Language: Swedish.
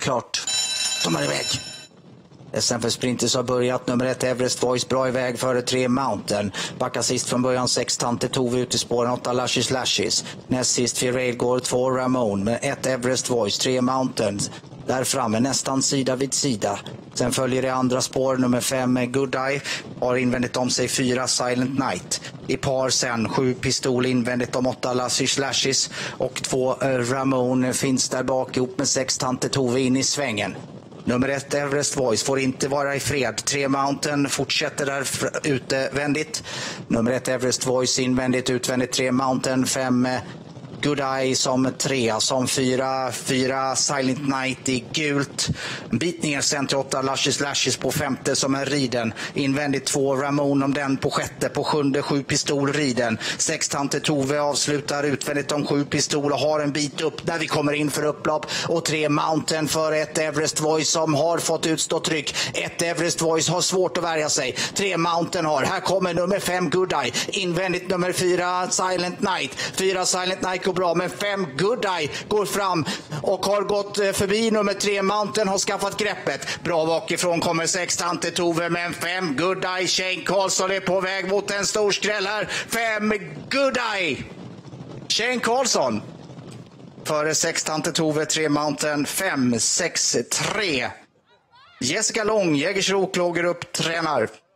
klart. De är iväg. SM för Sprinters har börjat. Nummer 1 Everest Voice bra iväg före 3 Mountain. Backar sist från början 6 Tante Tove ut i spåren 8 Lashes. Näst sist 4 Railgård 2 Ramon med 1 Everest Voice 3 Mountains. Där framme nästan sida vid sida. Sen följer det andra spår nummer 5 Good Eye. Har invändigt om sig 4 Silent Night. I par sen 7 Pistol invändigt om 8 Lashes. Och 2 Ramon finns där bak ihop med 6 Tante Tove in i svängen. Nummer 1 Everest Voice får inte vara i fred. 3 Mountain fortsätter där utvändigt. Nummer 1 Everest Voice invändigt utvändigt 3 Mountain 5 Good Eye som 3 som 4 Silent Night i gult. En bit ner sen till 8 Lashes på 5:e som är riden. Invändigt 2 Ramon om den på 6:e. På 7:e 7 Pistol riden. 6 Tante Tove avslutar utvändigt om 7 Pistol och har en bit upp där vi kommer in för upplopp. Och 3 Mountain för 1 Everest Voice som har fått utstå tryck. 1 Everest Voice har svårt att värja sig. 3 Mountain har. Här kommer nummer 5 Good Eye. Invändigt nummer 4 Silent Night. 4 Silent Night går bra, men 5 Good Eye går fram och har gått förbi nummer 3 Mountain, har skaffat greppet. Bra bakifrån kommer 6 Tante Tove, men 5 Good Eye Shane Karlsson är på väg mot en stor skräll här. 5 Good Eye Shane Karlsson före 6 Tante Tove, 3 Mountain, 5, 6, 3. Jessica Lång, Jägersro, Klågerup, tränar.